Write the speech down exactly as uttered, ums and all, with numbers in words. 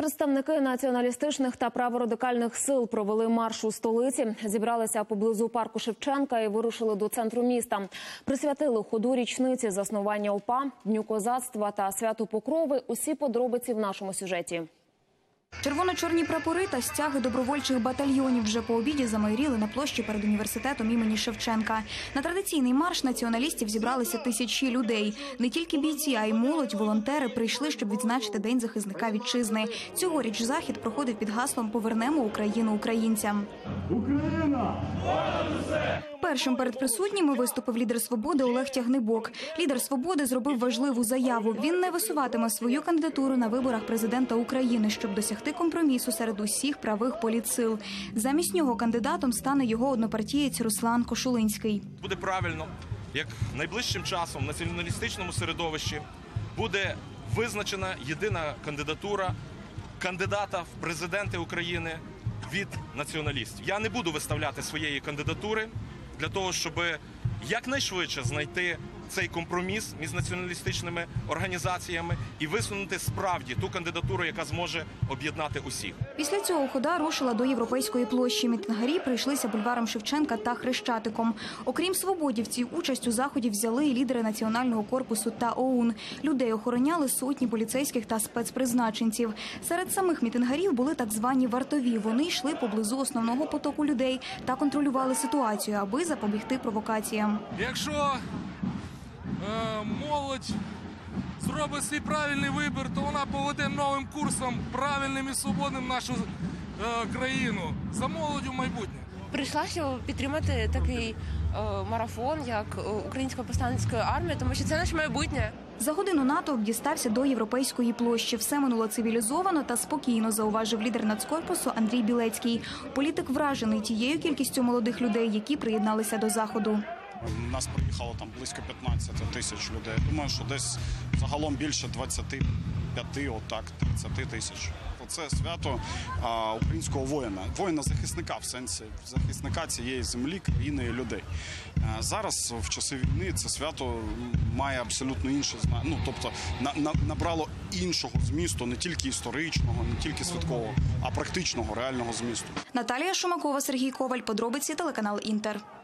Представники націоналістичних та праворадикальних сил провели марш у столиці, зібралися поблизу парку Шевченка і вирушили до центру міста. Присвятили ходу річниці заснування УПА, Дню козацтва та святу Покрови. Усі подробиці в нашому сюжеті. Червоно-чорні прапори та стяги добровольчих батальйонів вже по обіді замайоріли на площі перед університетом імені Шевченка. На традиційний марш націоналістів зібралися тисячі людей. Не тільки бійці, а й молодь, волонтери прийшли, щоб відзначити День захисника вітчизни. Цьогоріч захід проходив під гаслом «Повернемо Україну українцям». Україна! Першим перед присутніми виступив лідер «Свободи» Олег Тягнибок. Лідер «Свободи» зробив важливу заяву. Він не висуватиме свою кандидатуру на виборах президента України, щоб досягти компромісу серед усіх правих політсил. Замість нього кандидатом стане його однопартієць Руслан Кошулинський. Буде правильно, як найближчим часом в націоналістичному середовищі буде визначена єдина кандидатура кандидата в президенти України від націоналістів. Я не буду виставляти своєї кандидатури для того, щоб якнайшвидше знайти цей компроміс між націоналістичними організаціями і висунути справді ту кандидатуру, яка зможе об'єднати усіх. Після цього хода рушила до Європейської площі. Мітингарі прийшлися бульваром Шевченка та Хрещатиком. Окрім свободівців, участь у заході взяли і лідери Національного корпусу та ОУН. Людей охороняли сотні поліцейських та спецпризначенців. Серед самих мітингарів були так звані вартові. Вони йшли поблизу основного потоку людей та контролювали ситуацію, аби запобігти провокаціям. Якщо молодь зробить свій правильний вибір, то вона поведе новим курсом, правильним і свободним нашу е, країну. За молоддю майбутнє. Прийшла, щоб підтримати такий е, марафон, як Української повстанської армії, тому що це наше майбутнє. За годину натовп дістався до Європейської площі. Все минуло цивілізовано та спокійно, зауважив лідер нацкорпусу Андрій Білецький. Політик вражений тією кількістю молодих людей, які приєдналися до заходу. У нас приїхало там близько п'ятнадцяти тисяч людей. Думаю, що десь загалом більше двадцяти п'яти, отак, тридцяти тисяч. Це свято а, українського воїна, воїна-захисника, в сенсі захисника цієї землі, країни і людей. А, зараз, в часи війни, це свято має абсолютно інше значення. Ну, тобто, на, на, набрало іншого змісту, не тільки історичного, не тільки святкового, а практичного, реального змісту. Наталія Шумакова, Сергій Коваль. Подробиці, телеканал «Інтер».